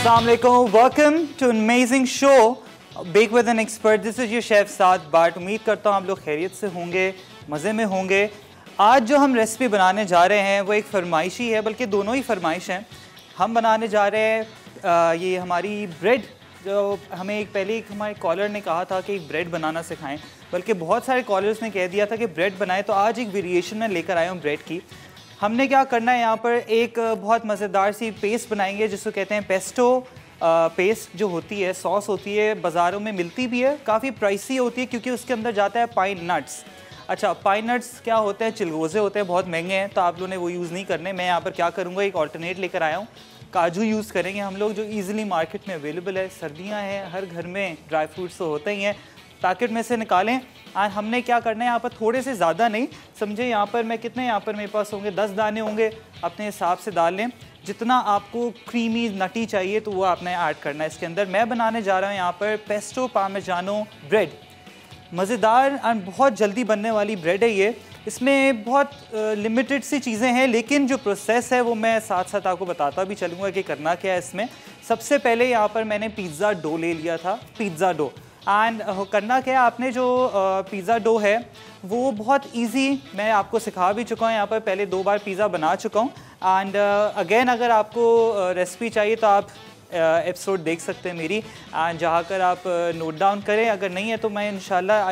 Assalamualaikum, welcome to an amazing show, Bake with an Expert. This is your chef साद बाट। उम्मीद करता हूँ आप लोग खैरियत से होंगे, मज़े में होंगे। आज जो हम रेसिपी बनाने जा रहे हैं वो एक फरमाइशी है, बल्कि दोनों ही फरमाइश हैं। हम बनाने जा रहे हैं ये हमारी ब्रेड, जो हमें एक हमारे कॉलर ने कहा था कि एक ब्रेड बनाना सिखाएं, बल्कि बहुत सारे कॉलर्स ने कह दिया था कि ब्रेड बनाएं, तो आज एक वेरिएशन में लेकर आया हूँ ब्रेड की। हमने क्या करना है, यहाँ पर एक बहुत मज़ेदार सी पेस्ट बनाएंगे जिसको कहते हैं पेस्टो पेस्ट। जो होती है सॉस होती है, बाज़ारों में मिलती भी है, काफ़ी प्राइसी होती है क्योंकि उसके अंदर जाता है पाइन नट्स। अच्छा, पाइन नट्स क्या होते हैं, चिलगोज़े होते हैं, बहुत महंगे हैं, तो आप लोगों ने वो यूज़ नहीं करने। मैं यहाँ पर क्या करूँगा, एक ऑल्टरनेट लेकर आया हूँ, काजू यूज़ करेंगे हम लोग, जो ईज़िली मार्केट में अवेलेबल है। सर्दियाँ हैं, हर घर में ड्राई फ्रूट्स तो होते ही हैं, पैकेट में से निकालें। और हमने क्या करना है, यहाँ पर थोड़े से ज़्यादा नहीं समझे, यहाँ पर मैं कितने, यहाँ पर मेरे पास होंगे 10 दाने होंगे, अपने हिसाब से डाल लें। जितना आपको क्रीमी नटी चाहिए तो वो आपने ऐड करना है इसके अंदर। मैं बनाने जा रहा हूँ यहाँ पर पेस्टो पार्मेजानो ब्रेड। मज़ेदार और बहुत जल्दी बनने वाली ब्रेड है ये। इसमें बहुत लिमिटेड सी चीज़ें हैं, लेकिन जो प्रोसेस है वो मैं साथ साथ आपको बताता भी चलूँगा कि करना क्या है इसमें। सबसे पहले यहाँ पर मैंने पिज़्ज़ा डो ले लिया था, पिज़्ज़ा डो। एंड करना क्या है, आपने जो पिज़्ज़ा डो है वो बहुत इजी मैं आपको सिखा भी चुका हूँ, यहाँ पर पहले 2 बार पिज़्ज़ा बना चुका हूँ। एंड अगेन अगर आपको रेसिपी चाहिए तो आप एपिसोड देख सकते हैं मेरी, एंड जहाँ कर आप नोट डाउन करें। अगर नहीं है तो मैं इंशाल्लाह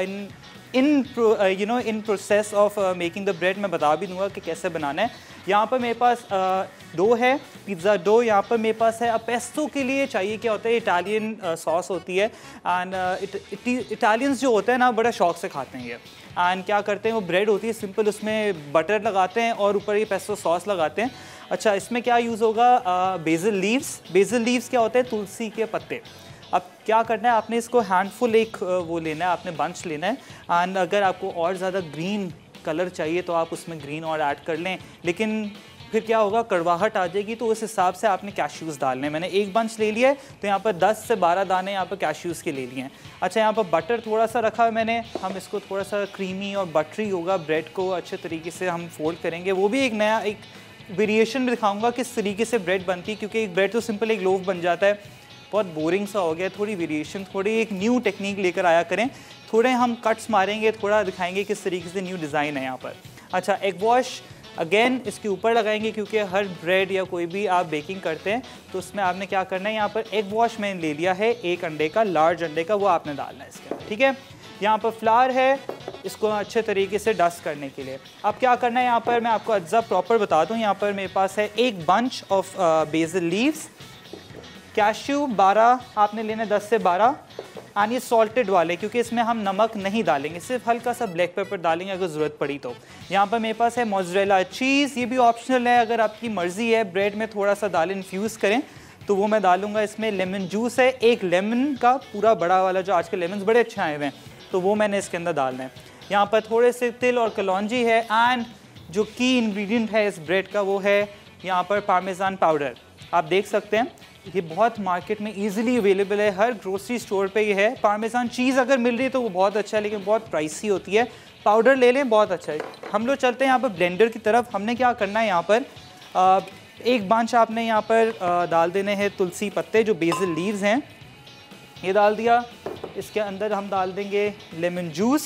in process of making the bread मैं बता भी दूंगा कि कैसे बनाना है। यहाँ पर मेरे पास डो है, पिज़्ज़ा डो। यहाँ पर मेरे पास है, अब पेस्टो के लिए चाहिए क्या होता है, इटालियन सॉस होती है। एंड इटालियंस जो होते हैं ना, बड़ा शौक से खाते हैं ये। एंड क्या करते हैं, वो ब्रेड होती है सिंपल, उसमें बटर लगाते हैं और ऊपर ये पेस्टो सॉस लगाते हैं। अच्छा, इसमें क्या यूज़ होगा, बेसिल लीव्स। बेसिल लीव्स क्या होते हैं, तुलसी के पत्ते। अब क्या करना है, आपने इसको हैंडफुल एक वो लेना है, आपने बंच लेना है। एंड अगर आपको और ज़्यादा ग्रीन कलर चाहिए तो आप उसमें ग्रीन और ऐड कर लें, लेकिन फिर क्या होगा, कड़वाहट आ जाएगी, तो उस हिसाब से आपने कैश्यूज़ डालने हैं। मैंने एक बंच ले लिया है, तो यहाँ पर 10 से 12 दाने यहाँ पर कैश्यूज़ के ले लिए हैं। अच्छा, यहाँ पर बटर थोड़ा सा रखा है मैंने, हम इसको थोड़ा सा क्रीमी और बटरी होगा, ब्रेड को अच्छे तरीके से हम फोल्ड करेंगे। वो भी एक नया एक वेरिएशन में दिखाऊँगा किस तरीके से ब्रेड बनती है, क्योंकि एक ब्रेड तो सिंपल एक लोफ बन जाता है, बहुत बोरिंग सा हो गया। थोड़ी वेरिएशन, थोड़ी एक न्यू टेक्निक लेकर आया करें। थोड़े हम कट्स मारेंगे, थोड़ा दिखाएंगे किस तरीके से न्यू डिज़ाइन है यहाँ पर। अच्छा, एग वॉश अगेन इसके ऊपर लगाएंगे, क्योंकि हर ब्रेड या कोई भी आप बेकिंग करते हैं तो उसमें आपने क्या करना है, यहाँ पर एग वॉश मैंने ले लिया है, एक अंडे का, लार्ज अंडे का, वो आपने डालना है इसके अंदर, ठीक है। यहाँ पर फ्लावर है, इसको अच्छे तरीके से डस्ट करने के लिए। अब क्या करना है, यहाँ पर मैं आपको अज्जा प्रॉपर बता दूँ। यहाँ पर मेरे पास है एक bunch of basil leaves, cashew 12 आपने लेना, 10 से 12। एंड ये सॉल्टेड वाले, क्योंकि इसमें हम नमक नहीं डालेंगे, सिर्फ हल्का सा ब्लैक पेपर डालेंगे अगर ज़रूरत पड़ी तो। यहाँ पर मेरे पास है मोज़रेला चीज़, ये भी ऑप्शनल है, अगर आपकी मर्ज़ी है ब्रेड में थोड़ा सा दाल इन्फ्यूज़ करें तो वो मैं डालूंगा। इसमें लेमन जूस है, एक लेमन का पूरा बड़ा वाला, जो आजकल लेमन बड़े अच्छे आए हुए हैं, तो वो मैंने इसके अंदर डालना है। यहाँ पर थोड़े से तिल और कलौंजी है। एंड जो की इंग्रेडिएंट है इस ब्रेड का वो है यहाँ पर पार्मेज़ान पाउडर। आप देख सकते हैं ये बहुत मार्केट में इजीली अवेलेबल है, हर ग्रोसरी स्टोर पे ये है। पार्मेज़ान चीज़ अगर मिल रही है तो वो बहुत अच्छा है, लेकिन बहुत प्राइसी होती है। पाउडर ले लें, बहुत अच्छा है। हम लोग चलते हैं यहाँ पर ब्लेंडर की तरफ। हमने क्या करना है, यहाँ पर एक बंच आपने यहाँ पर डाल देने हैं तुलसी पत्ते, जो बेसिल लीव्स हैं, ये डाल दिया। इसके अंदर हम डाल देंगे लेमन जूस,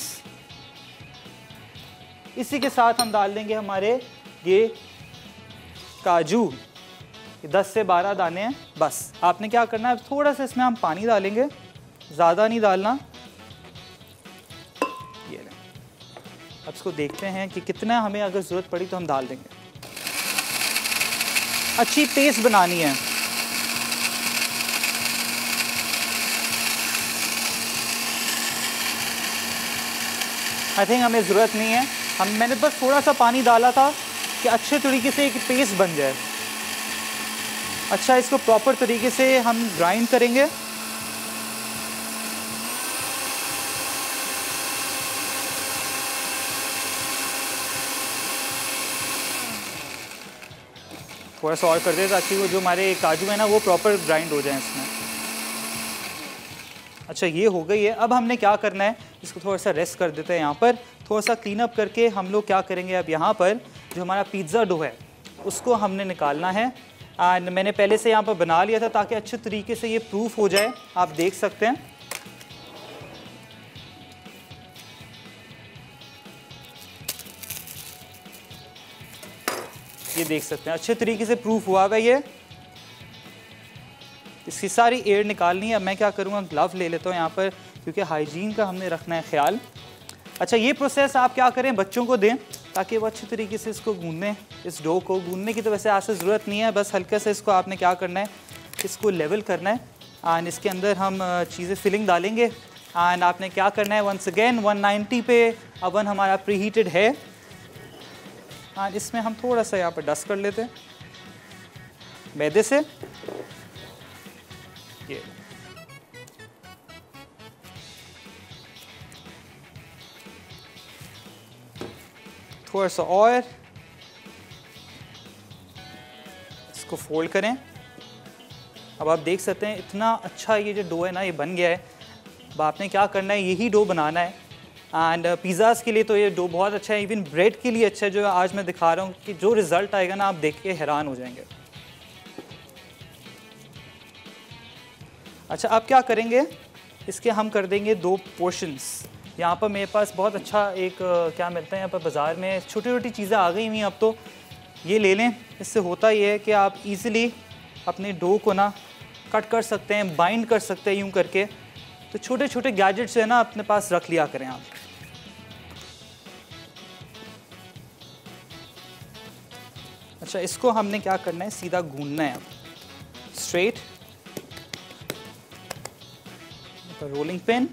इसी के साथ हम डाल देंगे हमारे ये काजू, 10 से 12 दाने हैं बस। आपने क्या करना है, थोड़ा सा इसमें हम पानी डालेंगे, ज़्यादा नहीं डालना। ये लें, अब इसको देखते हैं कि कितना हमें अगर ज़रूरत पड़ी तो हम डाल देंगे। अच्छी पेस्ट बनानी है। आई थिंक हमें ज़रूरत नहीं है, मैंने बस थोड़ा सा पानी डाला था कि अच्छे तरीके से एक पेस्ट बन जाए। अच्छा, इसको प्रॉपर तरीके से हम ग्राइंड करेंगे। थोड़ा सा और कर दे ताकि वो जो हमारे काजू है ना वो प्रॉपर ग्राइंड हो जाए इसमें। अच्छा, ये हो गई है। अब हमने क्या करना है, इसको थोड़ा सा रेस्ट कर देते हैं यहाँ पर। थोड़ा सा क्लीन अप करके हम लोग क्या करेंगे, अब यहाँ पर जो हमारा पिज़्ज़ा डो है उसको हमने निकालना है। एंड मैंने पहले से यहाँ पर बना लिया था ताकि अच्छे तरीके से ये प्रूफ हो जाए। आप देख सकते हैं ये देख सकते हैं अच्छे तरीके से प्रूफ हुआ हुआ है। ये इसकी सारी एयर निकालनी है। अब मैं क्या करूँगा, ग्लव ले लेता हूँ यहाँ पर, क्योंकि हाइजीन का हमने रखना है ख्याल। अच्छा, ये प्रोसेस आप क्या करें, बच्चों को दें ताकि वो अच्छे तरीके से इसको गूंदें। इस डो को गूंदने की तो वैसे आज से ज़रूरत नहीं है, बस हल्के से इसको आपने क्या करना है, इसको लेवल करना है। एंड इसके अंदर हम चीज़ें फिलिंग डालेंगे। एंड आपने क्या करना है, वंस अगेन 190 पे अवन हमारा प्री हीटेड है। एंड इसमें हम थोड़ा सा यहाँ पर डस्ट कर लेते हैं मैदे से। ये थोड़ा सा और इसको फोल्ड करें। अब आप देख सकते हैं इतना अच्छा ये जो डो है ना, ये बन गया है। अब आपने क्या करना है, यही डो बनाना है। एंड पिज़्ज़ाज़ के लिए तो ये डो बहुत अच्छा है, इवन ब्रेड के लिए अच्छा है। जो आज मैं दिखा रहा हूँ कि जो रिज़ल्ट आएगा ना, आप देख के हैरान हो जाएंगे। अच्छा, अब क्या करेंगे, इसके हम कर देंगे 2 पोर्शंस। यहाँ पर मेरे पास बहुत अच्छा एक क्या मिलता है यहाँ पर बाज़ार में, छोटी छोटी चीज़ें आ गई हुई हैं अब तो, ये ले लें। इससे होता ये है कि आप इजीली अपने डो को ना कट कर सकते हैं, बाइंड कर सकते हैं यूँ करके। तो छोटे छोटे गैजेट्स है ना अपने पास रख लिया करें आप। अच्छा, इसको हमने क्या करना है, सीधा गूंदना है। अब स्ट्रेट रोलिंग पिन,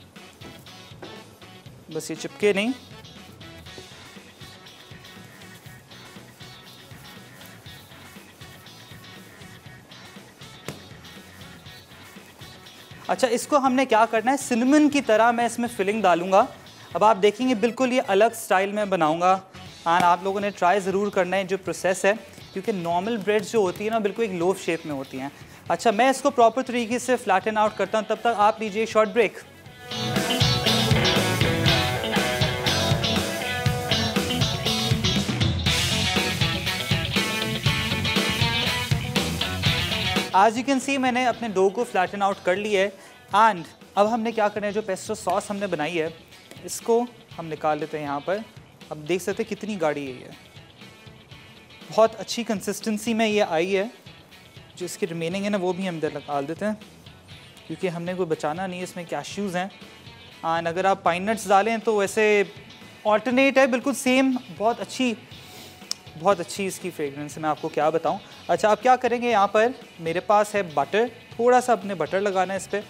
बस ये चिपके नहीं। अच्छा, इसको हमने क्या करना है, सिनेमन की तरह मैं इसमें फिलिंग डालूंगा। अब आप देखेंगे बिल्कुल ये अलग स्टाइल में बनाऊंगा। एंड आप लोगों ने ट्राई ज़रूर करना है जो प्रोसेस है, क्योंकि नॉर्मल ब्रेड्स जो होती है ना, बिल्कुल एक लोफ शेप में होती हैं। अच्छा, मैं इसको प्रॉपर तरीके से फ्लैटन आउट करता हूँ, तब तक आप लीजिए शॉर्ट ब्रेक। आज यू कैन सी मैंने अपने डो को फ्लैटन आउट कर लिया है। एंड अब हमने क्या करना है, जो पेस्टो सॉस हमने बनाई है इसको हम निकाल लेते हैं यहाँ पर। अब देख सकते हैं कितनी गाढ़ी है ये, बहुत अच्छी कंसिस्टेंसी में ये आई है। जो इसकी रिमेनिंग है ना, वो भी हम इधर निकाल देते हैं, क्योंकि हमने कोई बचाना नहीं है। इसमें कैश्यूज़ हैं। एंड अगर आप पाइन नट्स डालें तो वैसे ऑल्टरनेट है, बिल्कुल सेम, बहुत अच्छी इसकी फ्रेगरेंस है, मैं आपको क्या बताऊं। अच्छा, आप क्या करेंगे, यहाँ पर मेरे पास है बटर, थोड़ा सा अपने बटर लगाना है इस पर,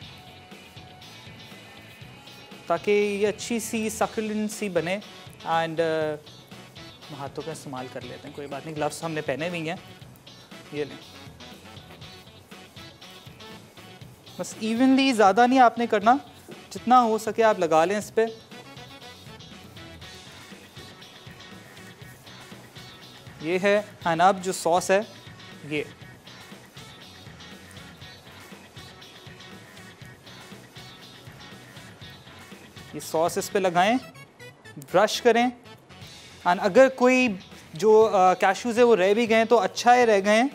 ताकि ये अच्छी सी सक्युलेंट सी बने। एंड हाथों का इस्तेमाल कर लेते हैं, कोई बात नहीं, ग्लव्स हमने पहने हुए हैं। ये लें, बस इवनली, ज़्यादा नहीं आपने करना, जितना हो सके आप लगा लें इस पर। ये है। एंड अब जो सॉस है ये सॉस इस पे लगाएं, ब्रश करें। एंड अगर कोई जो कैश्यूज़ है वो रह भी गए तो अच्छा है रह गए,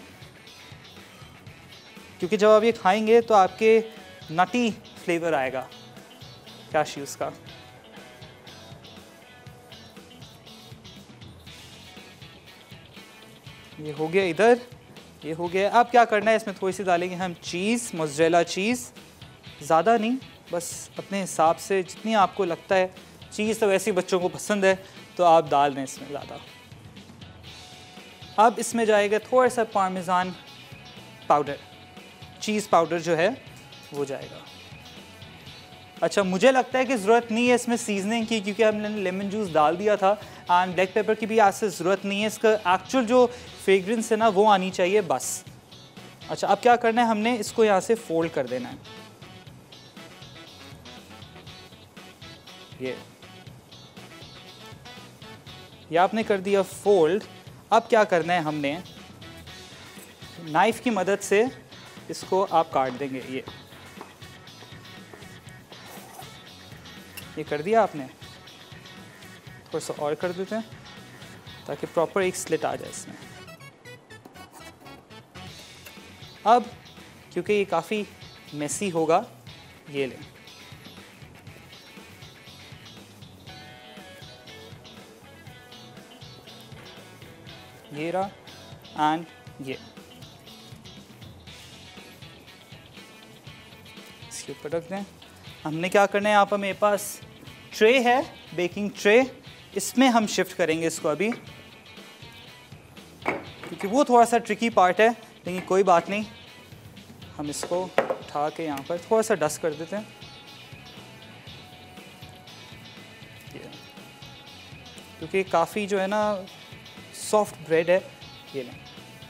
क्योंकि जब आप ये खाएंगे तो आपके नटी फ्लेवर आएगा कैश्यूज़ का। ये हो गया इधर, ये हो गया। अब क्या करना है, इसमें थोड़ी सी डालेंगे हम चीज़, मोज़रेला चीज़, ज़्यादा नहीं, बस अपने हिसाब से जितनी आपको लगता है। चीज़ तो वैसे ही बच्चों को पसंद है तो आप डाल दें इसमें ज़्यादा। अब इसमें जाएगा थोड़ा सा पार्मेज़ान पाउडर, चीज़ पाउडर जो है वो जाएगा। अच्छा, मुझे लगता है कि ज़रूरत नहीं है इसमें सीजनिंग की, क्योंकि हमने लेमन जूस डाल दिया था। एंड ब्लैक पेपर की भी आज से ज़रूरत नहीं है, इसका एक्चुअल जो फ्रेग्रेंस है ना वो आनी चाहिए बस। अच्छा, अब क्या करना है, हमने इसको यहाँ से फोल्ड कर देना है। ये आपने कर दिया फोल्ड। अब क्या करना है, हमने नाइफ़ की मदद से इसको आप काट देंगे। ये कर दिया आपने, थोड़ा सा और कर देते हैं ताकि प्रॉपर एक स्लिट आ जाए इसमें। अब क्योंकि ये काफ़ी मेसी होगा, ये लें, ये रहा एंड ये इसके ऊपर रख दें। हमने क्या करना है, यहाँ पर मेरे पास ट्रे है, बेकिंग ट्रे, इसमें हम शिफ्ट करेंगे इसको अभी, क्योंकि वो थोड़ा सा ट्रिकी पार्ट है, लेकिन कोई बात नहीं, हम इसको उठा के यहाँ पर थोड़ा सा डस्ट कर देते हैं। क्योंकि काफ़ी जो है ना सॉफ्ट ब्रेड है। ये लें,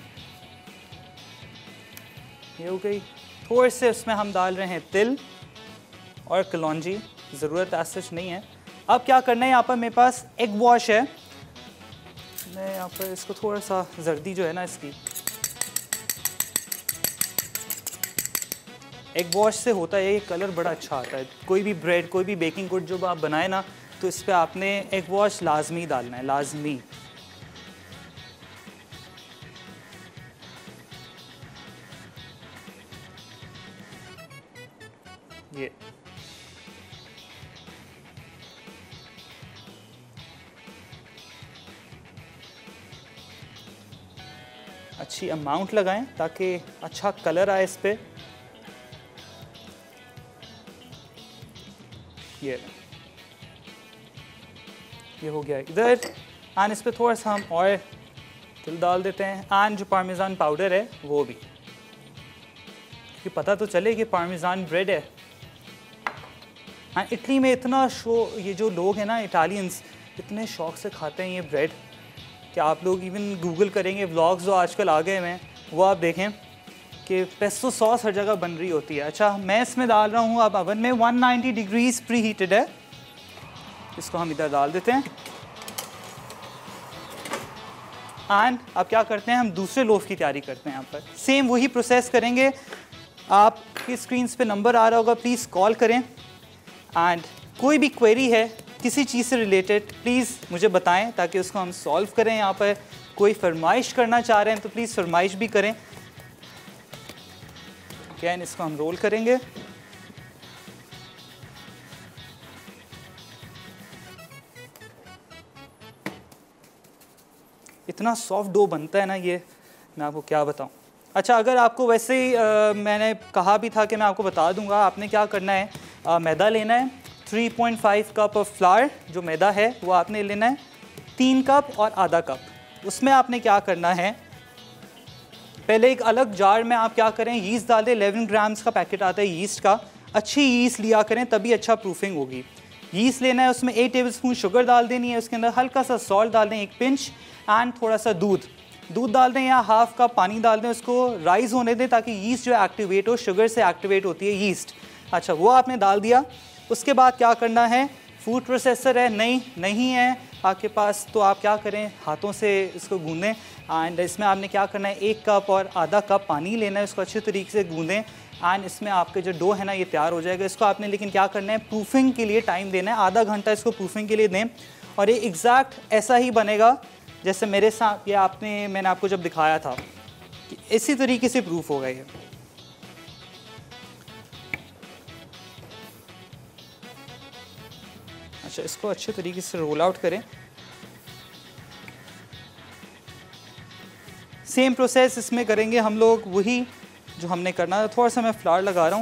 ये हो गई। थोड़े से उसमें हम डाल रहे हैं तिल और कलौंजी, ज़रूरत ऐसा नहीं है। अब क्या करना है, यहाँ पर मेरे पास एग वॉश है, मैं यहाँ पर इसको थोड़ा सा जर्दी जो है ना इसकी, एग वॉश से होता है ये कलर बड़ा अच्छा आता है। कोई भी ब्रेड, कोई भी बेकिंग गुड जो आप बनाए ना, तो इस पर आपने एग वॉश लाजमी डालना है, लाजमी। ये अच्छी अमाउंट लगाएं ताकि अच्छा कलर आए इस पे। ये हो गया इधर, एंड इस पे थोड़ा सा हम और तिल डाल देते हैं, एंड जो पार्मेज़ान पाउडर है वो भी, क्योंकि पता तो चले कि पार्मेज़ान ब्रेड है। एंड इटली में इतना ये जो लोग हैं ना इटालियंस, इतने शौक से खाते हैं ये ब्रेड कि आप लोग इवन गूगल करेंगे, व्लॉग्स जो आजकल आ गए हैं वो आप देखें कि पेस्टो सॉस हर जगह बन रही होती है। अच्छा, मैं इसमें डाल रहा हूँ अब अवन में 190 डिग्रीज प्री हीटेड है, इसको हम इधर डाल देते हैं। एंड अब क्या करते हैं, हम दूसरे लोफ की तैयारी करते हैं। यहाँ पर सेम वही प्रोसेस करेंगे, आपकी स्क्रीन पे नंबर आ रहा होगा, प्लीज़ कॉल करें। एंड कोई भी क्वेरी है किसी चीज़ से रिलेटेड प्लीज़ मुझे बताएं ताकि उसको हम सॉल्व करें। यहाँ पर कोई फरमाइश करना चाह रहे हैं तो प्लीज़ फरमाइश भी करें। कैन इसको हम रोल करेंगे, इतना सॉफ्ट डो बनता है ना ये, मैं आपको क्या बताऊं। अच्छा, अगर आपको वैसे ही मैंने कहा भी था कि मैं आपको बता दूंगा, आपने क्या करना है, मैदा लेना है 3.5 कप ऑफ फ्लावर, जो मैदा है वो आपने लेना है 3 कप और आधा कप। उसमें आपने क्या करना है, पहले एक अलग जार में आप क्या करें, यीस्ट डाल दें। 11 ग्राम्स का पैकेट आता है यीस्ट का, अच्छी यीस्ट लिया करें तभी अच्छा प्रूफिंग होगी। यीस्ट लेना है, उसमें 8 टेबलस्पून शुगर डाल देनी है, उसके अंदर हल्का सा सॉल्ट डाल दें 1 पिंच, एंड थोड़ा सा दूध डाल दें या हाफ कप पानी डाल दें, उसको राइज होने दें ताकि यीस्ट जो एक्टिवेट हो, शुगर से एक्टिवेट होती है यीस्ट। अच्छा, वो आपने डाल दिया। उसके बाद क्या करना है, फूड प्रोसेसर है नहीं है आपके पास तो आप क्या करें, हाथों से इसको गूंदें। एंड इसमें आपने क्या करना है, 1 कप और आधा कप पानी लेना है, उसको अच्छे तरीके से गूंदें। एंड इसमें आपके जो डो है ना ये तैयार हो जाएगा। इसको आपने लेकिन क्या करना है, प्रूफिंग के लिए टाइम देना है, आधा घंटा इसको प्रूफिंग के लिए दें, और ये एग्जैक्ट ऐसा ही बनेगा जैसे मेरे साथ ये मैंने आपको जब दिखाया था कि इसी तरीके से प्रूफ होगा ये। अच्छा, इसको अच्छे तरीके से रोल आउट करें। सेम प्रोसेस इसमें करेंगे हम लोग, वही जो हमने करना था। थोड़ा सा मैं फ्लावर लगा रहा हूँ,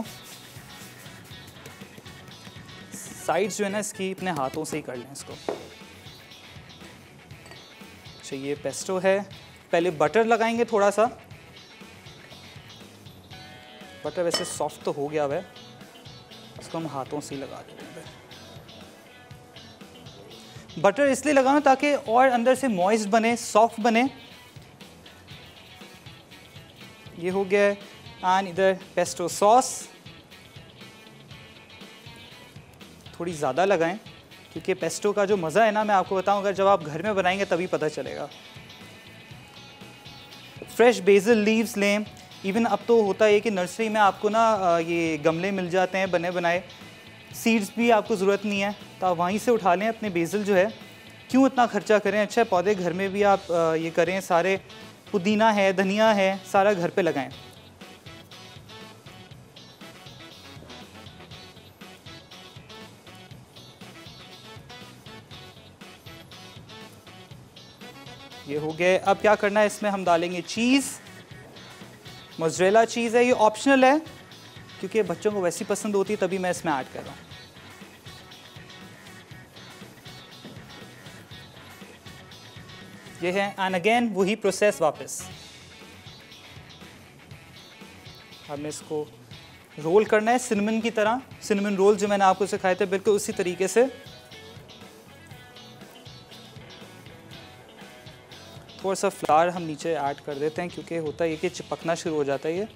साइड्स जो है ना इसकी अपने हाथों से ही कर लें इसको। अच्छा, ये पेस्टो है, पहले बटर लगाएंगे थोड़ा सा। बटर वैसे सॉफ्ट तो हो गया है, इसको हम हाथों से ही लगा देते हैं। बटर इसलिए लगाना ताकि और अंदर से मॉइस्ट बने, सॉफ्ट बने। ये हो गया। एंड इधर पेस्टो सॉस थोड़ी ज़्यादा लगाएं, क्योंकि पेस्टो का जो मज़ा है ना, मैं आपको बताऊं, अगर जब आप घर में बनाएंगे तभी पता चलेगा। फ्रेश बेसिल लीव्स लें। इवन अब तो होता है कि नर्सरी में आपको ना ये गमले मिल जाते हैं बने बनाए, सीड्स भी आपको ज़रूरत नहीं है, तो आप वहीं से उठा लें अपने बेसिल जो है। क्यों इतना खर्चा करें, अच्छा पौधे घर में भी आप ये करें, सारे पुदीना है, धनिया है, सारा घर पे लगाएं। ये हो गया। अब क्या करना है, इसमें हम डालेंगे चीज़, मोज़रेला चीज़ है, ये ऑप्शनल है क्योंकि बच्चों को वैसी पसंद होती है तभी मैं इसमें ऐड कर रहा हूँ। ये है एंड अगेन वही प्रोसेस वापस। हमें इसको रोल करना है सिनेमन की तरह, सिनेमन रोल जो मैंने आपको सिखाए थे बिल्कुल उसी तरीके से। थोड़ा सा फ्लावर हम नीचे ऐड कर देते हैं क्योंकि होता है ये कि चिपकना शुरू हो जाता है ये।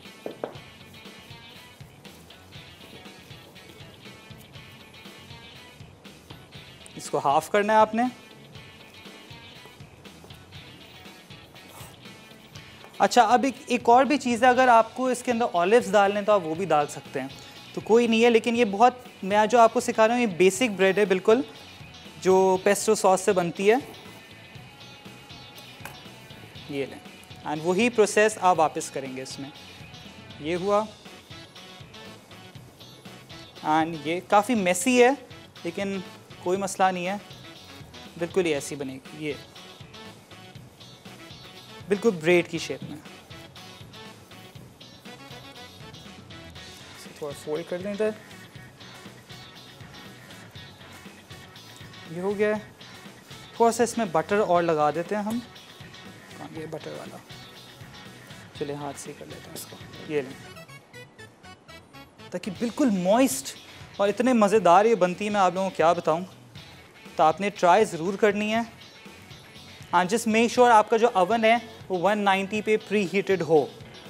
इसको हाफ करना है आपने। अच्छा, अब एक और भी चीज़ है, अगर आपको इसके अंदर ऑलिव्स डालने तो आप वो भी डाल सकते हैं, तो कोई नहीं है। लेकिन ये बहुत, मैं जो आपको सिखा रहा हूँ ये बेसिक ब्रेड है बिल्कुल, जो पेस्टो सॉस से बनती है। ये लें एंड वही प्रोसेस आप वापस करेंगे इसमें। ये हुआ एंड ये काफ़ी मेसी है लेकिन कोई मसला नहीं है, बिल्कुल ही ऐसी बनेगी ये, बिल्कुल ब्रेड की शेप में। थोड़ा फोल्ड कर दें इधर, ये हो गया। थोड़ा सा इसमें बटर और लगा देते हैं हम, ये बटर वाला, चलिए हाथ से कर लेते हैं इसको। ये लें, ताकि बिल्कुल मॉइस्ट और इतने मज़ेदार ये बनती है, मैं आप लोगों को क्या बताऊं। तो आपने ट्राई ज़रूर करनी है। एंड जस्ट मेक श्योर आपका जो अवन है वो 190 पे प्री हीटेड हो।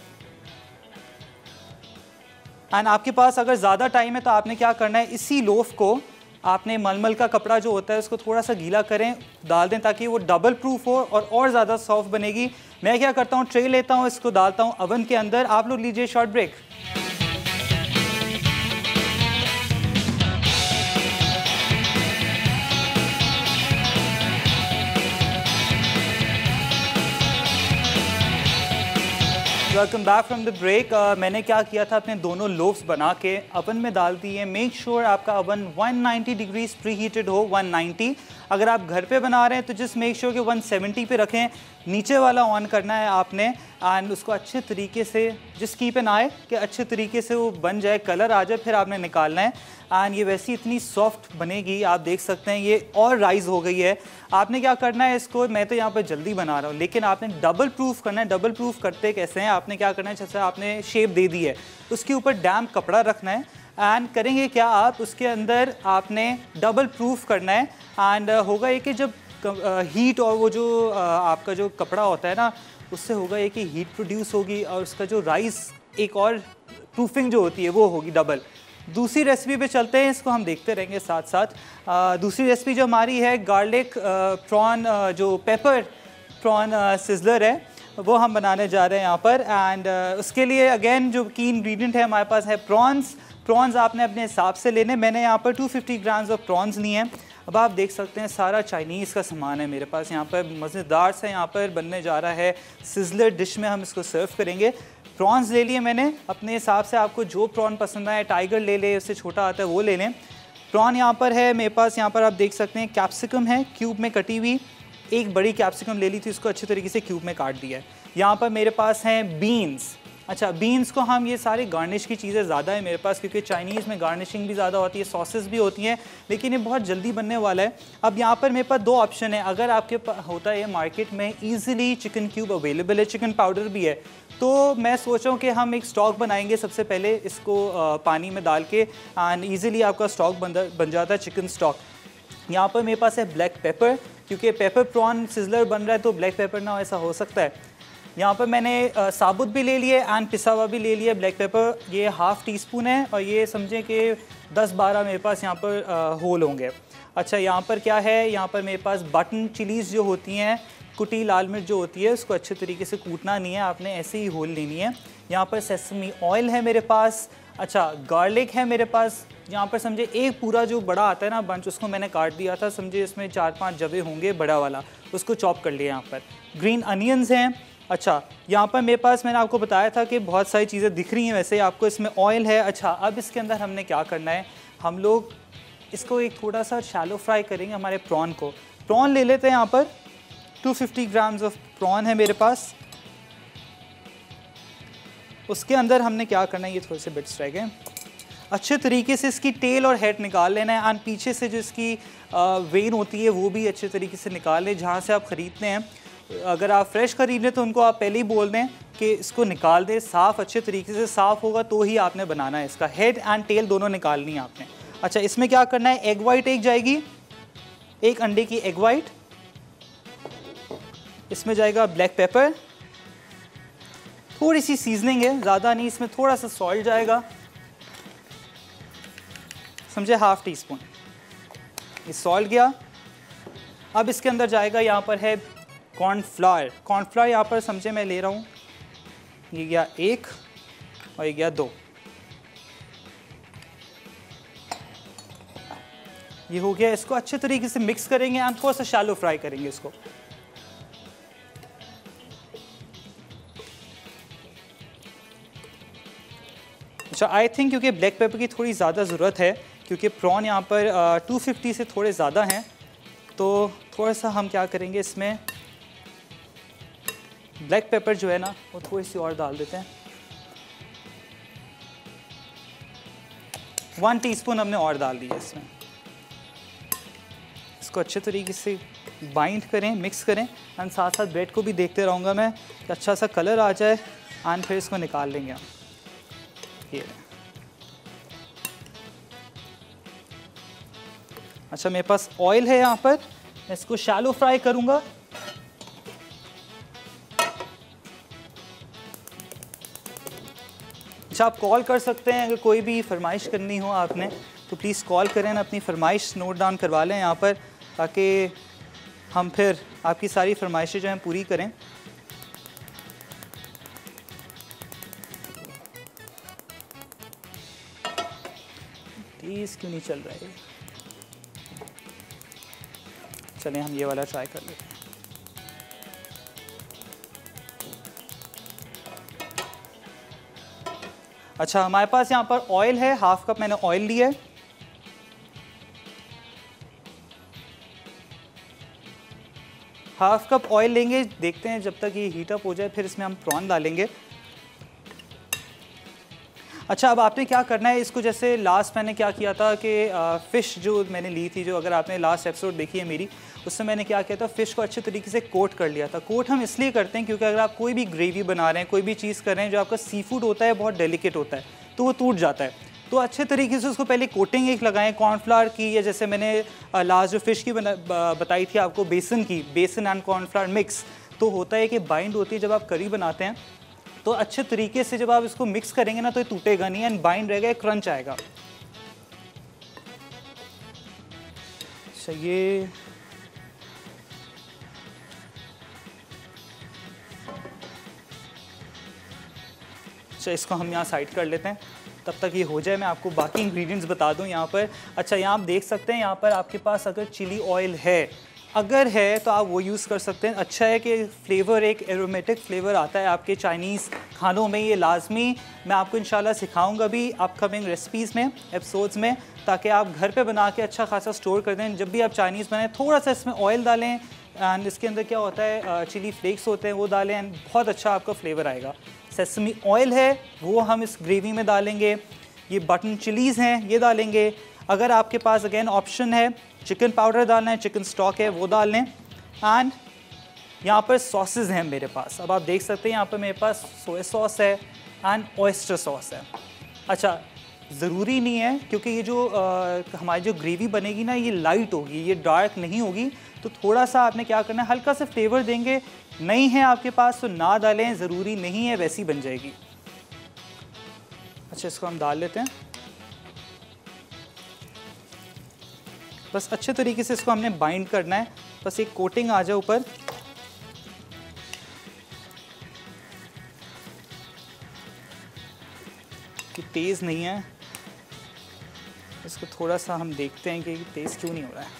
एंड आपके पास अगर ज़्यादा टाइम है तो आपने क्या करना है, इसी लोफ को आपने मलमल का कपड़ा जो होता है उसको थोड़ा सा गीला करें, डाल दें ताकि वो डबल प्रूफ हो और ज़्यादा सॉफ्ट बनेगी। मैं क्या करता हूँ, ट्रे लेता हूँ, इसको डालता हूँ अवन के अंदर। आप लोग लीजिए short break. Welcome back from the break. मैंने क्या किया था, अपने दोनों लोव्स बना के अवन में डाल दिए। मेक श्योर आपका अवन 190 डिग्रीज प्री हीटेड हो, 190। अगर आप घर पे बना रहे हैं तो जस्ट मेक श्योर कि 170 पे रखें। नीचे वाला ऑन करना है आपने एंड उसको अच्छे तरीके से, जिस की पे ना आए कि अच्छे तरीके से वो बन जाए, कलर आ जाए, फिर आपने निकालना है। एंड ये वैसी इतनी सॉफ्ट बनेगी, आप देख सकते हैं ये और राइज हो गई है। आपने क्या करना है इसको, मैं तो यहाँ पर जल्दी बना रहा हूँ लेकिन आपने डबल प्रूफ करना है। डबल प्रूफ करते कैसे हैं, आपने क्या करना है, जैसे आपने शेप दे दी है उसके ऊपर डैम्प कपड़ा रखना है एंड करेंगे क्या आप, उसके अंदर आपने डबल प्रूफ करना है। एंड होगा ये कि जब हीट और वो जो आपका जो कपड़ा होता है ना, उससे होगा ये कि हीट प्रोड्यूस होगी और उसका जो राइस एक और प्रूफिंग जो होती है वो होगी डबल। दूसरी रेसिपी पे चलते हैं, इसको हम देखते रहेंगे साथ साथ। दूसरी रेसिपी जो हमारी है गार्लिक प्रॉन, जो पेपर प्रॉन सिजलर है, वो हम बनाने जा रहे हैं यहाँ पर। एंड उसके लिए अगेन जो की इंग्रेडिएंट है हमारे पास है प्रॉन्स। प्रॉन्स आपने अपने हिसाब से लेने, मैंने यहाँ पर 250 ग्राम्स ऑफ प्रॉन्स लिए हैं। अब आप देख सकते हैं सारा चाइनीज़ का सामान है मेरे पास यहाँ पर, मज़ेदार सा यहाँ पर बनने जा रहा है। सिजलर डिश में हम इसको सर्व करेंगे। प्रॉन्स ले लिए मैंने अपने हिसाब से, आपको जो प्रॉन पसंद आए, टाइगर ले ले, उससे छोटा आता है वो ले लें। प्रॉन यहाँ पर है मेरे पास, यहाँ पर आप देख सकते हैं कैप्सिकम है क्यूब में कटी हुई, एक बड़ी कैप्सिकम ले ली थी, उसको अच्छे तरीके से क्यूब में काट दिया है। यहाँ पर मेरे पास हैं बीन्स। अच्छा, बीन्स को हम, ये सारी गार्निश की चीज़ें ज़्यादा है मेरे पास क्योंकि चाइनीज़ में गार्निशिंग भी ज़्यादा होती है, सॉसेस भी होती हैं, लेकिन ये बहुत जल्दी बनने वाला है। अब यहाँ पर मेरे पास दो ऑप्शन है। अगर आपके होता है मार्केट में ईज़िली चिकन क्यूब अवेलेबल है, चिकन पाउडर भी है, तो मैं सोच रहा हूँ कि हम एक स्टॉक बनाएंगे। सबसे पहले इसको पानी में डाल के एंड ईज़िली आपका स्टॉक बन जाता है, चिकन स्टॉक। यहाँ पर मेरे पास है ब्लैक पेपर, क्योंकि पेपर प्रॉन सिजलर बन रहा है तो ब्लैक पेपर ना ऐसा हो सकता है। यहाँ पर मैंने साबुत भी ले लिए एंड पिसा हुआ भी ले लिया ब्लैक पेपर, ये ½ टीस्पून है और ये समझें कि 10-12 मेरे पास यहाँ पर होल होंगे। अच्छा, यहाँ पर क्या है, यहाँ पर मेरे पास बटन चिलीज़ जो होती हैं, कुटी लाल मिर्च जो होती है, उसको अच्छे तरीके से कूटना नहीं है आपने, ऐसे ही होल लेनी है। यहाँ पर सेसमी ऑयल है मेरे पास। अच्छा, गार्लिक है मेरे पास। यहाँ पर समझे एक पूरा जो बड़ा आता है ना बंच, उसको मैंने काट दिया था, समझे इसमें 4-5 जवे होंगे बड़ा वाला, उसको चॉप कर लिया। यहाँ पर ग्रीन अनियंस हैं। अच्छा, यहाँ पर मेरे पास, मैंने आपको बताया था कि बहुत सारी चीज़ें दिख रही हैं वैसे आपको, इसमें ऑयल है। अच्छा, अब इसके अंदर हमने क्या करना है, हम लोग इसको एक थोड़ा सा शैलो फ्राई करेंगे हमारे प्रॉन को। प्रॉन ले लेते हैं यहाँ पर 250 ग्राम्स ऑफ प्रॉन है मेरे पास। उसके अंदर हमने क्या करना है, ये थोड़े से बिट्स रह गए, अच्छे तरीके से इसकी टेल और हेड निकाल लेना है। एंड पीछे से जो इसकी वेन होती है वो भी अच्छे तरीके से निकाल लें। जहाँ से आप ख़रीदते हैं, अगर आप फ्रेश ख़रीद लें तो उनको आप पहले ही बोल दें कि इसको निकाल दें, साफ़ अच्छे तरीके से साफ़ होगा तो ही आपने बनाना है। इसका हेड एंड टेल दोनों निकालनी है आपने। अच्छा, इसमें क्या करना है, एग वाइट एक जाएगी, एक अंडे की एग वाइट, इसमें जाएगा ब्लैक पेपर, थोड़ी सी सीजनिंग है, ज़्यादा नहीं, इसमें थोड़ा सा सॉल्ट जाएगा, समझे, हाफ टी स्पून ये सॉल्ट गया। अब इसके अंदर जाएगा, यहाँ पर है कॉर्नफ्लावर। कॉर्नफ्लावर यहाँ पर समझे मैं ले रहा हूँ, ये गया 1 और ये गया 2, ये हो गया। इसको अच्छे तरीके से मिक्स करेंगे एंड थोड़ा सा शैलो फ्राई करेंगे इसको। अच्छा, आई थिंक क्योंकि ब्लैक पेपर की थोड़ी ज़्यादा ज़रूरत है, क्योंकि प्रॉन यहाँ पर 250 से थोड़े ज़्यादा हैं, तो थोड़ा सा हम क्या करेंगे, इसमें ब्लैक पेपर जो है ना वो थोड़ी सी और डाल देते हैं। 1 टीस्पून हमने और डाल दिया इसमें। इसको अच्छे तरीके से बाइंड करें, मिक्स करें एंड साथ साथ ब्रेड को भी देखते रहूँगा मैं कि अच्छा सा कलर आ जाए एंड फिर इसको निकाल लेंगे हम। ये अच्छा, मेरे पास ऑयल है यहाँ पर, मैं इसको शैलो फ्राई करूँगा। अच्छा, आप कॉल कर सकते हैं अगर कोई भी फरमाइश करनी हो आपने, तो प्लीज़ कॉल करें ना, अपनी फरमाइश नोट डाउन करवा लें यहाँ पर, ताकि हम फिर आपकी सारी फरमाइशें जो हैं पूरी करें। प्लीज़ क्यों नहीं चल रहा है, चलें हम ये वाला ट्राई कर लेते हैं। अच्छा, हमारे पास यहाँ पर ऑयल है, हाफ कप मैंने ऑयल लिया है। हाफ कप ऑयल लेंगे, देखते हैं जब तक ये हीट अप हो जाए, फिर इसमें हम प्रॉन डालेंगे। अच्छा, अब आपने क्या करना है, इसको जैसे लास्ट मैंने क्या किया था कि फ़िश जो मैंने ली थी, जो अगर आपने लास्ट एपिसोड देखी है मेरी, उससे मैंने क्या किया था, फ़िश को अच्छे तरीके से कोट कर लिया था। कोट हम इसलिए करते हैं क्योंकि अगर आप कोई भी ग्रेवी बना रहे हैं, कोई भी चीज़ कर रहे हैं, जो आपका सी फूड होता है बहुत डेलिकेट होता है, तो वो टूट जाता है। तो अच्छे तरीके से उसको पहले कोटिंग एक लगाएं कॉर्नफ्लावर की, या जैसे मैंने लास्ट जो फ़िश की बताई थी आपको, बेसन की, बेसन एंड कॉर्नफ्लावर मिक्स, तो होता है कि बाइंड होती है। जब आप करी बनाते हैं तो अच्छे तरीके से जब आप इसको मिक्स करेंगे ना, तो ये टूटेगा नहीं एंड बाइंड रहेगा, क्रंच आएगा। अच्छा, ये अच्छा, इसको हम यहाँ साइड कर लेते हैं, तब तक ये हो जाए मैं आपको बाकी इंग्रेडिएंट्स बता दूँ यहाँ पर। अच्छा, यहाँ आप देख सकते हैं, यहाँ पर आपके पास अगर चिली ऑयल है, अगर है तो आप वो यूज़ कर सकते हैं। अच्छा है कि फ्लेवर, एक एरोमेटिक फ्लेवर आता है आपके चाइनीज़ खानों में, ये लाजमी मैं आपको इंशाल्लाह सिखाऊंगा भी अपकमिंग रेसिपीज़ में, एपिसोड्स में, ताकि आप घर पे बना के अच्छा खासा स्टोर कर दें। जब भी आप चाइनीज़ बनाएं, थोड़ा सा इसमें ऑयल डालें एंड इसके अंदर क्या होता है, चिली फ्लेक्स होते हैं, वो डालें एंड बहुत अच्छा आपका फ्लेवर आएगा। सेसमी ऑयल है वो हम इस ग्रेवी में डालेंगे। ये बटन चिलीज़ हैं, ये डालेंगे। अगर आपके पास अगेन ऑप्शन है चिकन पाउडर डालना है, चिकन स्टॉक है, वो डाल लें। एंड यहाँ पर सॉसेस हैं मेरे पास, अब आप देख सकते हैं यहाँ पर मेरे पास सोया सॉस है एंड ऑयस्टर सॉस है। अच्छा, ज़रूरी नहीं है क्योंकि ये जो हमारी जो ग्रेवी बनेगी ना, ये लाइट होगी, ये डार्क नहीं होगी, तो थोड़ा सा आपने क्या करना है, हल्का सा फ्लेवर देंगे। नहीं है आपके पास तो ना डालें, ज़रूरी नहीं है, वैसी बन जाएगी। अच्छा, इसको हम डाल लेते हैं। बस अच्छे तरीके से इसको हमने बाइंड करना है, बस एक कोटिंग आ जाए ऊपर। कि तेज़ नहीं है, इसको थोड़ा सा हम देखते हैं कि तेज़ क्यों नहीं हो रहा है।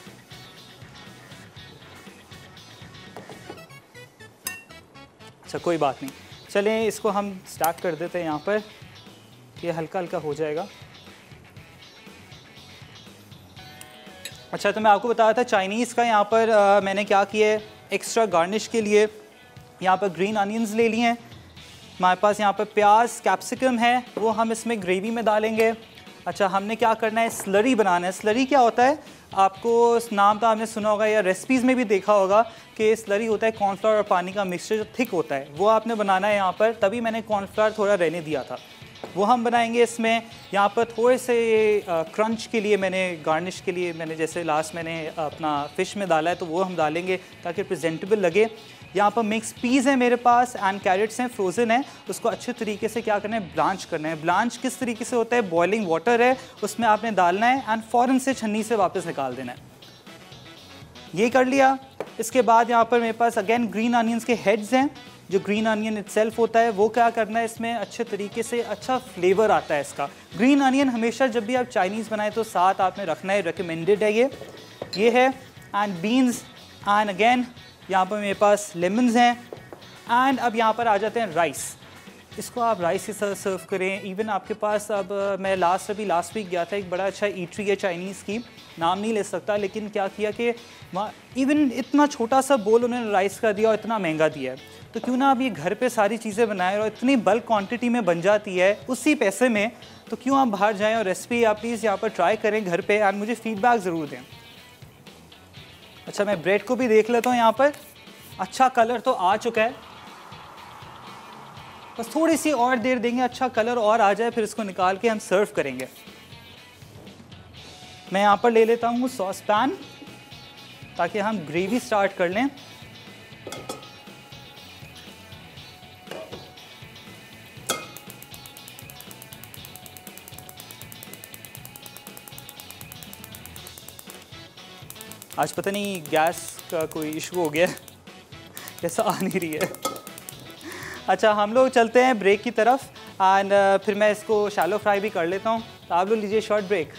अच्छा, कोई बात नहीं, चलें इसको हम स्टार्ट कर देते हैं। यहाँ पर ये हल्का हल्का हो जाएगा। अच्छा, तो मैं आपको बताया था चाइनीज़ का, यहाँ पर मैंने क्या किया है, एक्स्ट्रा गार्निश के लिए यहाँ पर ग्रीन अनियंस ले लिए हैं। हमारे पास यहाँ पर प्याज कैप्सिकम है, वो हम इसमें ग्रेवी में डालेंगे। अच्छा, हमने क्या करना है, स्लरी बनाना है। स्लरी क्या होता है, आपको नाम तो आपने सुना होगा या रेसिपीज़ में भी देखा होगा कि स्लरी होता है कॉर्नफ्लावर और पानी का मिक्सचर जो थिक होता है, वो आपने बनाना है यहाँ पर। तभी मैंने कॉर्नफ्लावर थोड़ा रहने दिया था, वो हम बनाएंगे इसमें। यहाँ पर थोड़े से क्रंच के लिए मैंने, गार्निश के लिए मैंने, जैसे लास्ट मैंने अपना फ़िश में डाला है तो वो हम डालेंगे ताकि प्रेजेंटेबल लगे। यहाँ पर मिक्स पीज़ है मेरे पास एंड कैरेट्स हैं, फ्रोज़न है। उसको अच्छे तरीके से क्या करना है, ब्लांच करना है। ब्लांच किस तरीके से होता है, बॉइलिंग वाटर है उसमें आपने डालना है एंड फ़ौरन से छन्नी से वापस निकाल देना है। ये कर लिया। इसके बाद यहाँ पर मेरे पास अगेन ग्रीन अनियंस के हेड्स हैं। जो ग्रीन अनियन इटसेल्फ होता है वो क्या करना है, इसमें अच्छे तरीके से अच्छा फ्लेवर आता है इसका। ग्रीन अनियन हमेशा जब भी आप चाइनीज़ बनाए तो साथ आपने रखना है, रिकमेंडेड है ये है। एंड बीन्स एंड अगेन यहाँ पर मेरे पास लेमन्स हैं। एंड अब यहाँ पर आ जाते हैं राइस। इसको आप राइस के साथ सर्व करें। इवन आपके पास, अब मैं लास्ट वीक गया था, एक बड़ा अच्छा ईटरी है चाइनीज़ की, नाम नहीं ले सकता, लेकिन क्या किया कि वहाँ इवन इतना छोटा सा बोल उन्होंने राइस का दिया और इतना महंगा दिया है। तो क्यों ना आप ये घर पे सारी चीज़ें बनाएं और इतनी बल्क क्वांटिटी में बन जाती है उसी पैसे में, तो क्यों आप बाहर जाएं और रेसिपी आप प्लीज़ यहाँ पर ट्राई करें घर पे और मुझे फीडबैक ज़रूर दें। अच्छा, मैं ब्रेड को भी देख लेता हूँ। यहाँ पर अच्छा कलर तो आ चुका है, बस थोड़ी सी और देर देंगे, अच्छा कलर और आ जाए, फिर इसको निकाल के हम सर्व करेंगे। मैं यहाँ पर ले लेता हूँ सॉस पैन ताकि हम ग्रेवी स्टार्ट कर लें। आज पता नहीं गैस का कोई इशू हो गया, कैसा आ नहीं रही है। अच्छा, हम लोग चलते हैं ब्रेक की तरफ एंड फिर मैं इसको शैलो फ्राई भी कर लेता हूँ। तो आप लोग लीजिए शॉर्ट ब्रेक।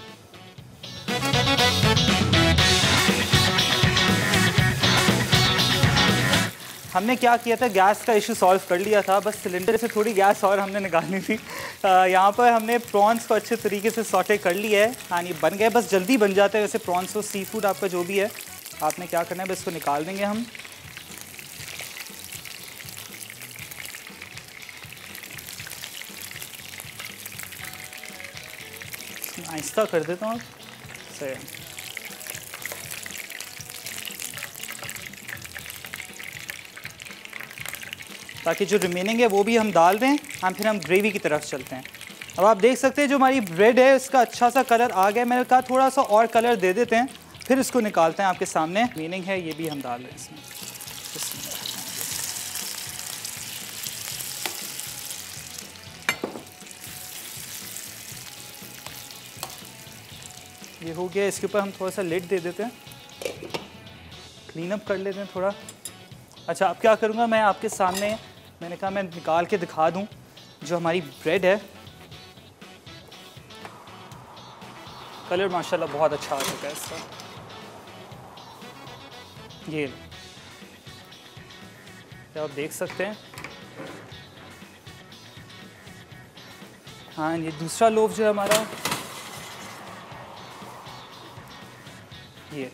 हमने क्या किया था, गैस का इशू सॉल्व कर लिया था, बस सिलेंडर से थोड़ी गैस और हमने निकालनी थी। यहाँ पर हमने प्रॉन्स को अच्छे तरीके से सॉटे कर लिया है। हाँ, ये बन गए, बस जल्दी बन जाते हैं वैसे प्रॉन्स तो, सी फूड आपका जो भी है। आपने क्या करना है, बस इसको निकाल देंगे हम। आहिस्ता कर देता हूँ सही, ताकि जो रिमेनिंग है वो भी हम डाल दें। हम फिर हम ग्रेवी की तरफ चलते हैं। अब आप देख सकते हैं जो हमारी ब्रेड है इसका अच्छा सा कलर आ गया। मैंने कहा थोड़ा सा और कलर दे देते हैं, फिर इसको निकालते हैं आपके सामने। मीनिंग है ये भी हम डाल दें इसमें। ये हो गया, इसके ऊपर हम थोड़ा सा लिड दे देते हैं, क्लीन अप कर लेते हैं थोड़ा। अच्छा, अब क्या करूँगा मैं आपके सामने, मैंने कहा मैं निकाल के दिखा दूँ जो हमारी ब्रेड है। कलर माशाल्लाह बहुत अच्छा आ चुका है इसका। ये आप देख सकते हैं। हाँ, ये दूसरा लोफ जो है हमारा, ये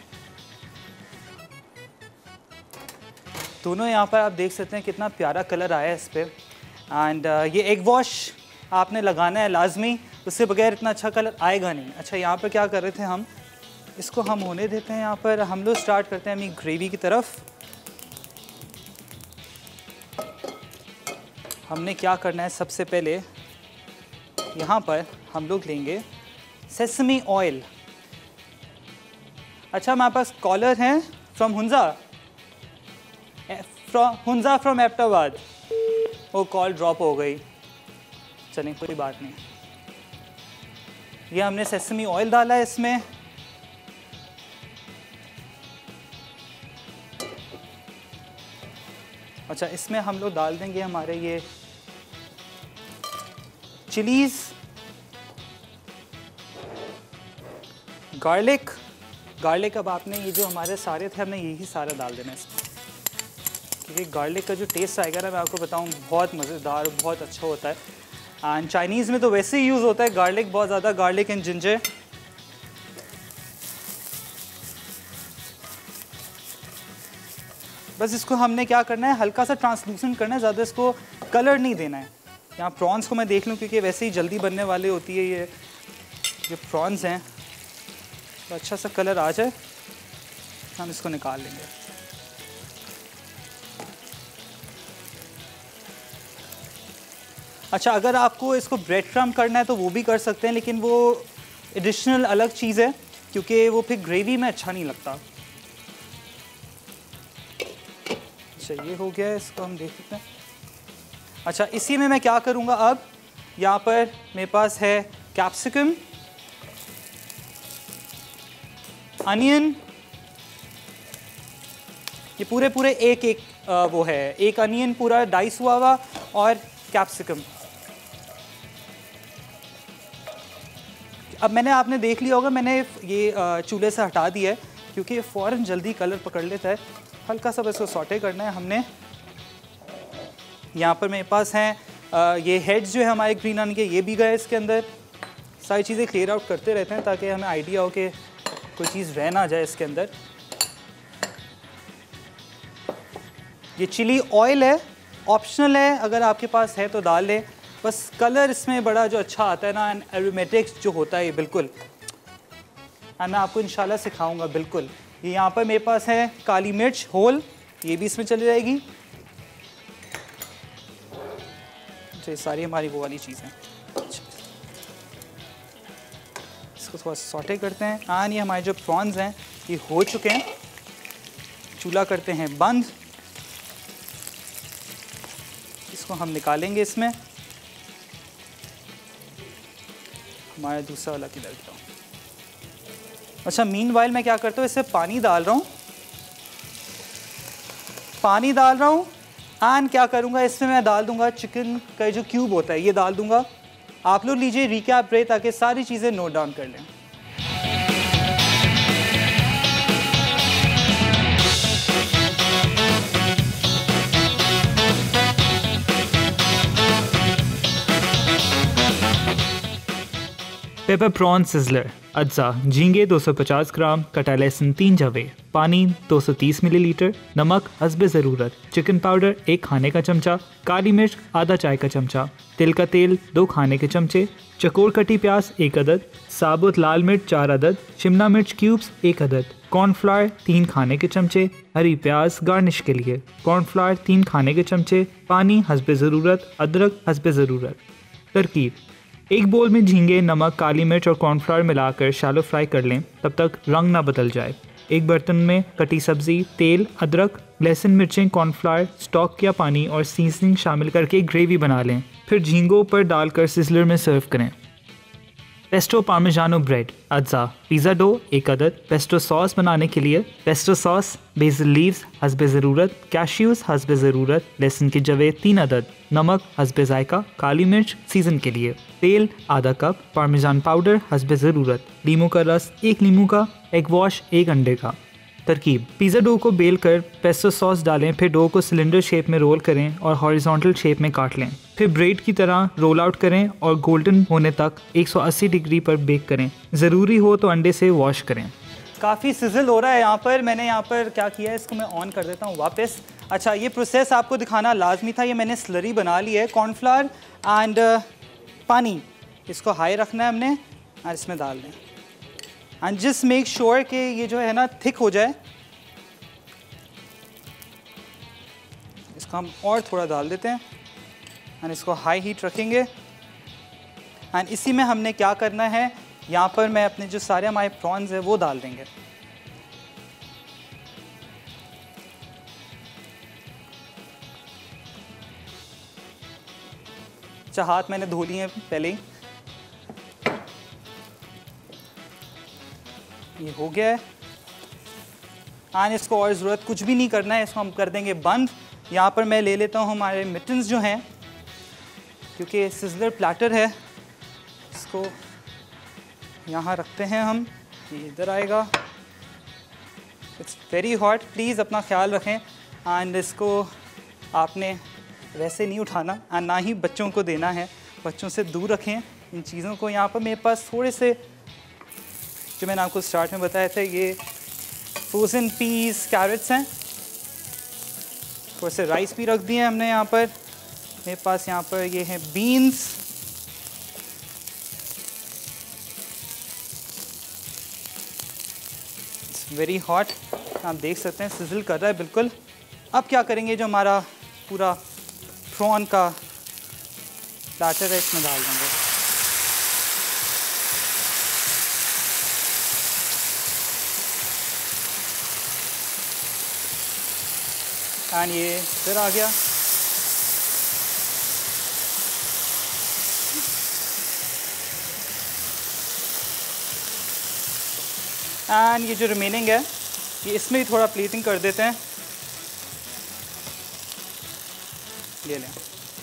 दोनों यहाँ पर आप देख सकते हैं कितना प्यारा कलर आया है इस पर। एंड ये एग वॉश आपने लगाना है लाजमी, उससे बगैर इतना अच्छा कलर आएगा नहीं। अच्छा, यहाँ पर क्या कर रहे थे हम, इसको हम होने देते हैं। यहाँ पर हम लोग स्टार्ट करते हैं अपनी ग्रेवी की तरफ। हमने क्या करना है, सबसे पहले यहाँ पर हम लोग लेंगे सेसमी ऑयल। अच्छा, हमारे पास कॉलर हैं फ्रॉम हुंजा, फ्रॉम एबटाबाद। वो कॉल ड्रॉप हो गई, चलें कोई बात नहीं। ये हमने सेसमी ऑयल डाला है इसमें। अच्छा, इसमें हम लोग डाल देंगे हमारे ये चिलीज, गार्लिक। अब आपने ये जो हमारे सारे थे, हमने यही सारा डाल देना इसमें, क्योंकि गार्लिक का जो टेस्ट आएगा ना, मैं आपको बताऊं बहुत मज़ेदार और बहुत अच्छा होता है। एंड चाइनीज़ में तो वैसे ही यूज़ होता है गार्लिक बहुत ज़्यादा, गार्लिक एंड जिंजर। बस इसको हमने क्या करना है, हल्का सा ट्रांसलूसेंट करना है, ज़्यादा इसको कलर नहीं देना है। यहाँ प्रॉन्स को मैं देख लूँ क्योंकि वैसे ही जल्दी बनने वाले होती है ये जो प्रॉन्स हैं, तो अच्छा सा कलर आ जाए हम इसको निकाल लेंगे। अच्छा, अगर आपको इसको ब्रेड क्रम्ब करना है तो वो भी कर सकते हैं, लेकिन वो एडिशनल अलग चीज़ है क्योंकि वो फिर ग्रेवी में अच्छा नहीं लगता। अच्छा, ये हो गया है, इसको हम देख सकते हैं। अच्छा, इसी में मैं क्या करूँगा, अब यहाँ पर मेरे पास है कैप्सिकम, अनियन, ये पूरे पूरे एक वो है, एक अनियन पूरा डाइस हुआ और कैप्सिकम। अब मैंने, आपने देख लिया होगा, मैंने ये चूल्हे से हटा दिया है क्योंकि ये फ़ौरन जल्दी कलर पकड़ लेता है। हल्का सा बस इसको सॉटे करना है हमने। यहाँ पर मेरे पास हैं ये हेड्स जो है हमारे ग्रीन अनियन के, ये भी गए इसके अंदर। सारी चीज़ें क्लियर आउट करते रहते हैं ताकि हमें आइडिया हो कि कोई चीज़ रह ना जाए इसके अंदर। ये चिली ऑयल है, ऑप्शनल है, अगर आपके पास है तो डाल लें। बस कलर इसमें बड़ा जो अच्छा आता है ना, एंड एरोमेटिक्स जो होता है ये बिल्कुल, मैं आपको इंशाल्लाह सिखाऊंगा बिल्कुल। ये यहाँ पर मेरे पास है काली मिर्च होल, ये भी इसमें चली जाएगी। ये सारी हमारी वो वाली चीज़ें। इसको थोड़ा सॉटे करते हैं। हाँ, ये हमारे जो प्रॉन्स हैं ये हो चुके हैं। चूल्हा करते हैं बंद, इसको हम निकालेंगे इसमें। हमारा दूसरा वाला किधर गया? अच्छा, मीनवाइल मैं क्या करता हूँ, इससे पानी डाल रहा हूँ, एंड क्या करूँगा, इसमें मैं डाल दूँगा चिकन का जो क्यूब होता है, ये डाल दूँगा। आप लोग लीजिए रिकैप रहे ताकि सारी चीज़ें नोट डाउन कर लें। पेपर प्रॉन सिजलर, अज्जा झींगे 250 ग्राम, कटा लहसुन 3 जवे, पानी 230 मिलीलीटर, नमक हस्बे ज़रूरत, चिकन पाउडर 1 खाने का चमचा, काली मिर्च आधा चाय का चमचा, तिल का तेल 2 खाने के चमचे, चकोर कटी प्याज 1 अदद, साबुत लाल मिर्च 4 अदद, शिमला मिर्च क्यूब्स 1 अदद, कॉर्नफ्लावर 3 खाने के चमचे, हरी प्याज गार्निश के लिए, कॉर्नफ्लावर 3 खाने के चमचे, पानी हस्बे ज़रूरत, अदरक हस्बे ज़रूरत। तरकीब: एक बोल में झींगे, नमक, काली मिर्च और कॉर्नफ्लावर मिलाकर शैलो फ्राई कर लें तब तक रंग ना बदल जाए। एक बर्तन में कटी सब्जी, तेल, अदरक, लहसुन, मिर्चें, कॉर्नफ्लावर, स्टॉक या पानी और सीजनिंग शामिल करके ग्रेवी बना लें। फिर झींगों पर डालकर सिजलर में सर्व करें। पेस्टो पार्मिजानो ब्रेड, अज्जा पिज़्ज़ा डो 1 अदद। पेस्टो सॉस बनाने के लिए पेस्टो सॉस, बेसिल लीव्स हस्बे ज़रूरत, कैश्यूज़ हस्बे ज़रूरत, लहसुन के जवे 3 अदद, नमक हस्बे जायका, काली मिर्च सीजन के लिए, तेल आधा कप, पार्मिजान पाउडर हस्बे ज़रूरत, लीमू का रस 1 लीमू का, एग वॉश 1 अंडे का। तरकीब: पिज़्ज़ा डो को बेल कर पेस्टो सॉस डालें, फिर डो को सिलेंडर शेप में रोल करें और हॉरिजॉन्टल शेप में काट लें। फिर ब्रेड की तरह रोल आउट करें और गोल्डन होने तक 180 डिग्री पर बेक करें। ज़रूरी हो तो अंडे से वॉश करें। काफ़ी सिजल हो रहा है यहाँ पर। मैंने यहाँ पर क्या किया है, इसको मैं ऑन कर देता हूँ वापस। अच्छा, ये प्रोसेस आपको दिखाना लाजमी था। ये मैंने स्लरी बना ली है, कॉर्नफ्लावर एंड पानी, इसको हाई रखना है हमने और इसमें डाल दें। एंड जस्ट मेक श्योर कि ये जो है ना थिक हो जाए। इसको हम और थोड़ा डाल देते हैं एंड इसको हाई हीट रखेंगे। एंड इसी में हमने क्या करना है, यहाँ पर मैं अपने जो सारे हमारे प्रॉन्स हैं वो डाल देंगे। अच्छा, हाथ मैंने धो लिए हैं पहले ही। ये हो गया है। एंड इसको और ज़रूरत कुछ भी नहीं करना है, इसको हम कर देंगे बंद। यहाँ पर मैं ले लेता हूँ हमारे मिटन्स जो हैं, क्योंकि सिजलर प्लेटर है, इसको यहाँ रखते हैं हम। ये इधर आएगा। इट्स वेरी हॉट, प्लीज़ अपना ख्याल रखें। एंड इसको आपने वैसे नहीं उठाना और ना ही बच्चों को देना है, बच्चों से दूर रखें इन चीज़ों को। यहाँ पर मेरे पास थोड़े से जो मैंने आपको स्टार्ट में बताया था, ये फ्रोज़न पीस, कैरेट्स हैं। थोड़े से राइस भी रख दिए हमने यहाँ पर। मेरे पास यहाँ पर ये हैं बीन्स, वेरी हॉट, आप देख सकते हैं सिजल कर रहा है बिल्कुल। अब क्या करेंगे, जो हमारा पूरा प्रॉन का प्लेटर है इसमें डाल देंगे। एंड ये फिर आ गया। एंड ये जो रिमेनिंग है ये इसमें भी थोड़ा प्लेटिंग कर देते हैं। ये लें,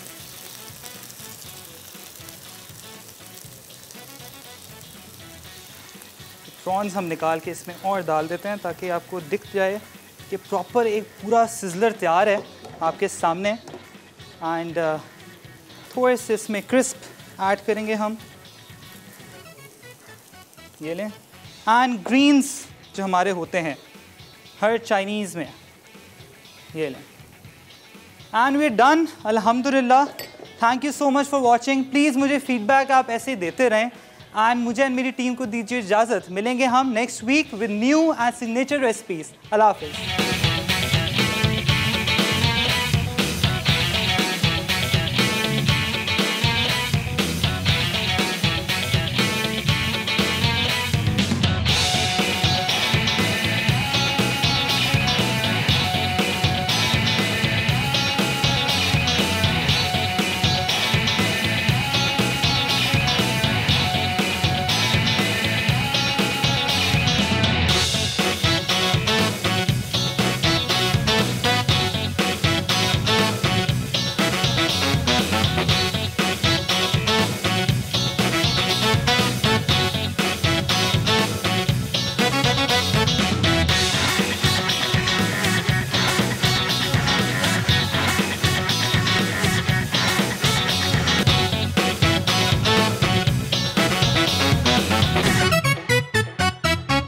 प्रॉन्स हम निकाल के इसमें और डाल देते हैं ताकि आपको दिख जाए कि प्रॉपर एक पूरा सिजलर तैयार है आपके सामने। एंड थोड़े से इसमें क्रिस्प ऐड करेंगे हम, ये लें। एंड ग्रीन्स जो हमारे होते हैं हर चाइनीज़ में, ये लें। एंड वी डन, अल्हम्दुलिल्लाह। Thank you so much for watching. Please मुझे फीडबैक आप ऐसे ही देते रहें। एंड मुझे एंड मेरी टीम को दीजिए इजाज़त। मिलेंगे हम next week with new and signature recipes. अल्लाह हाफ़िज़।